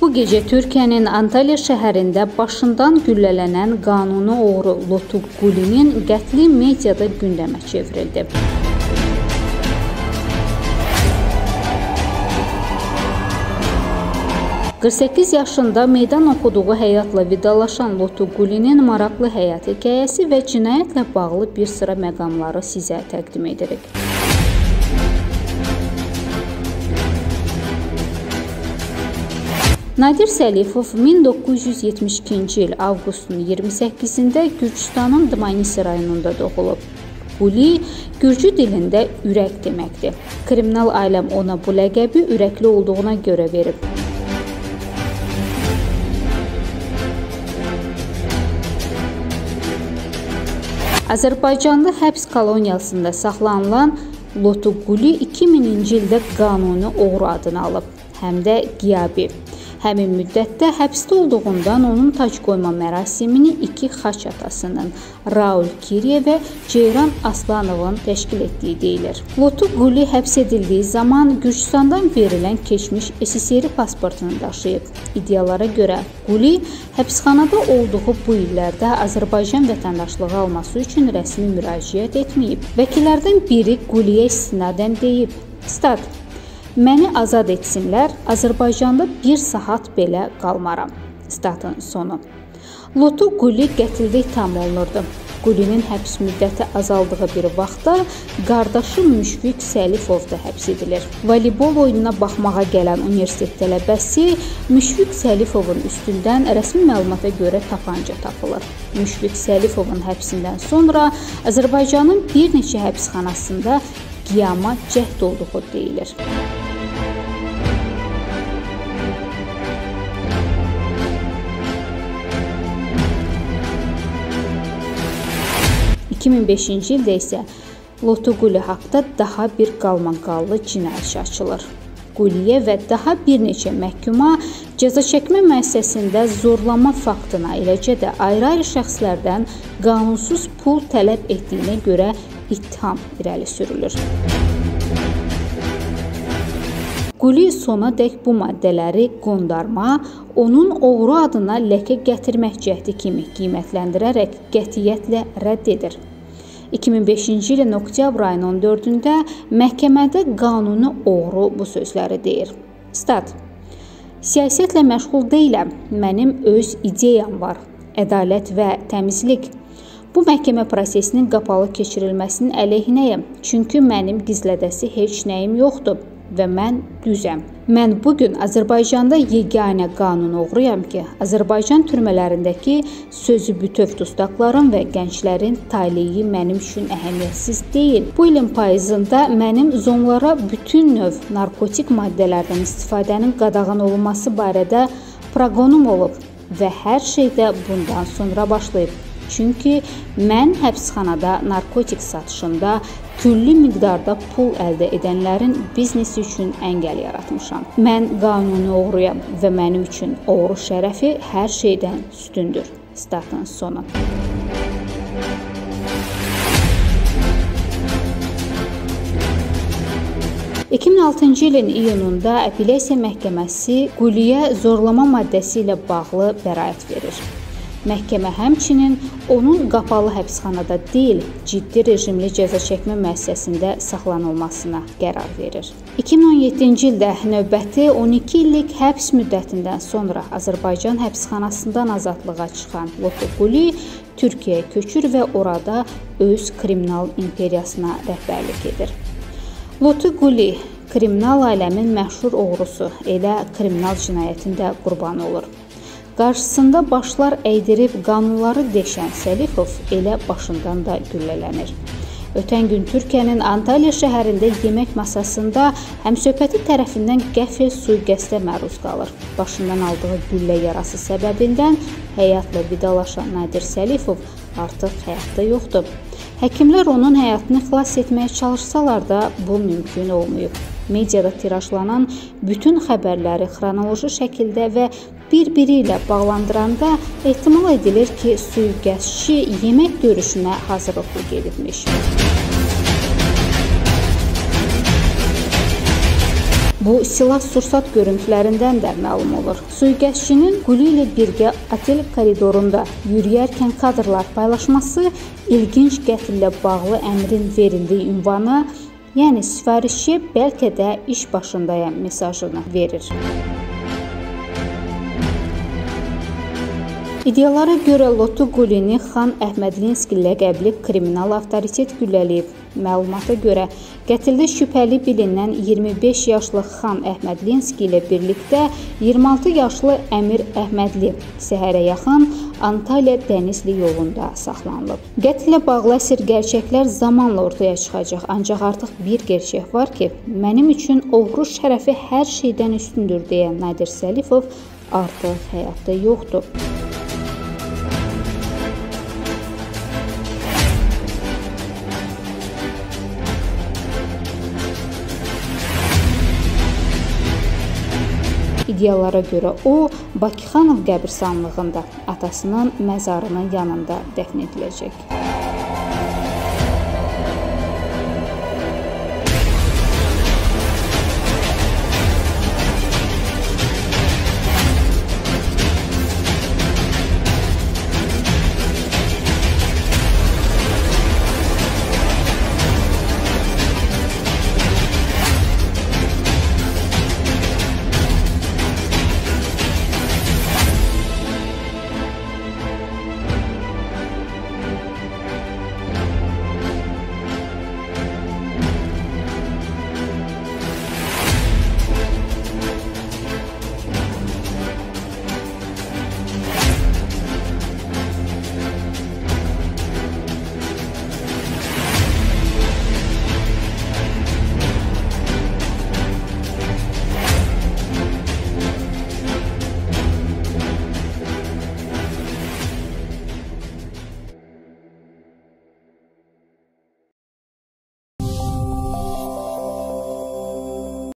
Bu gecə Türkiyənin Antalya şəhərində başından güllələnən qanuni oğru Lotu Gulinin qətli mediada gündəmə çevrildi. ...48 yaşında meydan oxuduğu həyatla vidalaşan Lotu Gulinin maraqlı həyat hekayəsi və cinayətlə bağlı bir sıra məqamları sizə təqdim edirik. Nadir Səlifov 1972-ci il avqustun 28-də Gürcüstanın Dmanisi rayonunda doğulub. Guli, Gürcü dilində ürək deməkdir. Kriminal aləm ona bu ləqəbi ürəkli olduğuna görə verib. Azərbaycanlı həbs koloniyasında saxlanılan Lotu Guli 2000-ci ildə qanuni oğru adını alıb, həm də qiyabi. Həmin müddətdə həbsdə olduğundan onun tac qoyma mərasimini iki xaç atasının, Raul Kiriye və Ceyran Aslanovun təşkil etdiyi deyilir. Lotu Guli həbs edildiyi zaman Gürcüstandan verilən keçmiş SSR pasportunu daşıyıb. İddialara görə Guli həbsxanada olduğu bu illərdə Azərbaycan vətəndaşlığı alması üçün rəsmi müraciət etməyib. Vəkillərdən biri Guliyə istinadən deyib, stat, "Məni azad etsinlər, Azərbaycanda bir saat belə qalmaram." Statın sonu. Lotu Guli qətildə ittiham olunurdu. Gulinin həbs müddəti azaldığı bir vaxtda qardaşı Müşfiq Səlifov da həbs edilir. Voleybol oyununa baxmağa gələn universitet tələbəsi Müşfiq Səlifovun üstündən rəsmi məlumata görə tapanca tapılır. Müşfiq Səlifovun həbsindən sonra Azərbaycanın bir neçə həbsxanasında qiyama cəhd olduğu deyilir. 2005-ci ildə isə Lotu Guli haqda daha bir qalmaqallı cinayət açılır. Guliyə və daha bir neçə məhkuma cəza çəkmə müəssisəsində zorlama faktına, eləcə də ayrı-ayrı şəxslərdən qanunsuz pul tələb etdiyinə görə ittiham irəli sürülür. Guli sonadək bu maddələri qondarma, onun oğru adına ləkə gətirmək cəhdi kimi qiymətləndirərək qətiyyətlə rədd edir. 2005-ci ilin oktyabr ayının 14-də məhkəmədə qanuni oğru bu sözləri deyir. Stat, "Siyasətlə məşğul deyiləm, mənim öz ideyam var, ədalət və təmizlik. Bu məhkəmə prosesinin qapalı keçirilməsinin əleyhinəyəm, çünki mənim gizlədəsi heç nəyim yoxdur və mən düzəm. Mən bugün Azərbaycanda yeganə qanun oğruyam ki, Azərbaycan türmələrindəki sözü bütöv dustaqların və gənclərin taleyi mənim üçün əhəmiyyətsiz deyil. Bu ilin payızında mənim zonlara bütün növ narkotik maddələrdən istifadənin qadağan olunması barədə proqonum olub və hər şey də bundan sonra başlayıb. Çünki mən həbsxanada narkotik satışında külli miqdarda pul əldə edənlərin biznesi üçün əngəl yaratmışam. Mən qanuni oğruyam və mənim üçün oğru şərəfi hər şeydən üstündür." Statın sonu. ...2006-cı ilin iyununda Apellyasiya məhkəməsi Guliyə zorlama maddəsi ilə bağlı bəraət verir. Məhkəmə həmçinin onun qapalı həbsxanada deyil, ciddi rejimli cəza çəkmə müəssisəsində saxlanılmasına qərar verir. 2017-ci ildə növbəti 12 illik həbs müddətindən sonra Azərbaycan həbsxanasından azadlığa çıxan Lotu Guli Türkiyəyə köçür və orada öz kriminal imperiyasına rəhbərlik edir. Lotu Guli kriminal aləmin məşhur oğrusu, elə kriminal cinayətində qurban olur. Qarşısında başlar əydirib qanunları deşən Səlifov elə başından da güllələnir. Ötən gün Türkiyənin Antalya şəhərində yemək masasında həmsöhbəti tərəfindən qəfil sui-qəsdə məruz qalır. Başından aldığı güllə yarası səbəbindən həyatla vidalaşan Nadir Səlifov artıq həyatda yoxdur. Həkimlər onun həyatını xilas etməyə çalışsalar da bu mümkün olmayıb. Mediada tirajlanan bütün xəbərləri xronoloji şəkildə və bir-biri ilə bağlandıranda ehtimal edilir ki, sui-qəsdçi yemək görüşünə hazırlıqlı gedibmiş. Bu silah-sursat görüntülərindən də məlum olur. Sui-qəsdçinin Quli ilə birgə otel koridorunda yürüyərkən kadrlar paylaşması ilginc qətllə bağlı əmrin verildiyi ünvana, yəni sifarişçiyə bəlkə də iş başındayam mesajını verir. İddialara görə Lotu Qulini Xan Əhmədlinski ləqəbli kriminal avtoritet güllələyib. Məlumata görə, qətldə şübhəli bilinən 25 yaşlı Xan Əhmədlinski ilə birlikdə 26 yaşlı Əmir Əhmədli səhərə yaxın Antalya Dənizli yolunda saxlanılıb. Qətlə bağlı əsir gerçəklər zamanla ortaya çıxacaq, ancaq artıq bir gerçək var ki, mənim üçün oğru şərəfi hər şeydən üstündür deyə Nadir Səlifov artıq həyatda yoxdur. İddialara görə o, Bakıxanov qəbirstanlığında atasının məzarının yanında dəfn ediləcək.